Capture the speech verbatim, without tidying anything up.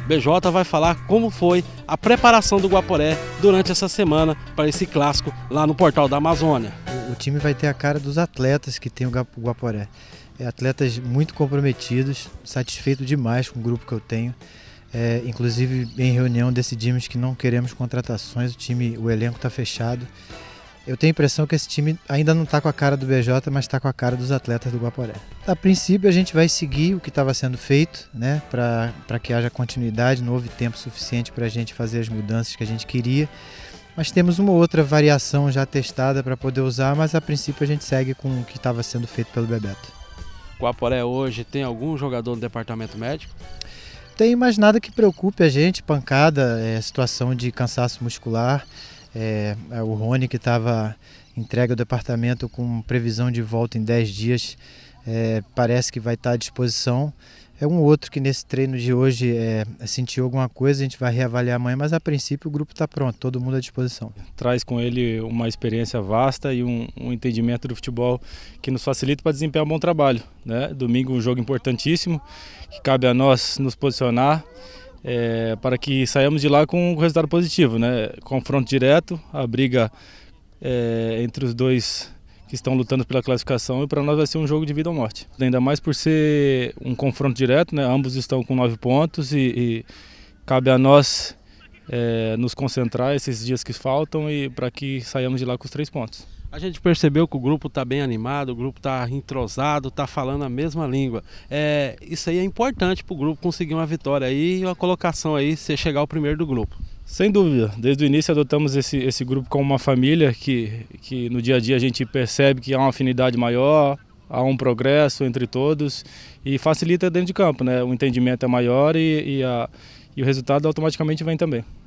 B J vai falar como foi a preparação do Guaporé durante essa semana para esse clássico lá no Portal da Amazônia. O time vai ter a cara dos atletas que tem o Guaporé. É, atletas muito comprometidos, satisfeito demais com o grupo que eu tenho. É, inclusive em reunião decidimos que não queremos contratações, o time, o elenco está fechado. Eu tenho a impressão que esse time ainda não está com a cara do B J, mas está com a cara dos atletas do Guaporé. A princípio a gente vai seguir o que estava sendo feito, né, para que haja continuidade, não houve tempo suficiente para a gente fazer as mudanças que a gente queria. Mas temos uma outra variação já testada para poder usar, mas a princípio a gente segue com o que estava sendo feito pelo Bebeto. O Guaporé hoje tem algum jogador no departamento médico? Tem mais nada que preocupe a gente, pancada, é, situação de cansaço muscular. É, o Rony, que estava entregue ao departamento com previsão de volta em dez dias, é, parece que vai estar à disposição. É um outro que nesse treino de hoje é, sentiu alguma coisa, a gente vai reavaliar amanhã, mas a princípio o grupo está pronto, todo mundo à disposição. Traz com ele uma experiência vasta e um, um entendimento do futebol que nos facilita para desempenhar um bom trabalho, né? Domingo um jogo importantíssimo, que cabe a nós nos posicionar é, para que saiamos de lá com um resultado positivo, né? Confronto direto, a briga é, entre os dois que estão lutando pela classificação, e para nós vai ser um jogo de vida ou morte. Ainda mais por ser um confronto direto, né? Ambos estão com nove pontos e, e cabe a nós é, nos concentrar esses dias que faltam e para que saiamos de lá com os três pontos. A gente percebeu que o grupo está bem animado, o grupo está entrosado, está falando a mesma língua. É, isso aí é importante para o grupo conseguir uma vitória aí e uma colocação aí, se chegar ao primeiro do grupo. Sem dúvida, desde o início adotamos esse, esse grupo como uma família que, que no dia a dia a gente percebe que há uma afinidade maior, há um progresso entre todos e facilita dentro de campo, né? O entendimento é maior e, e, a, e o resultado automaticamente vem também.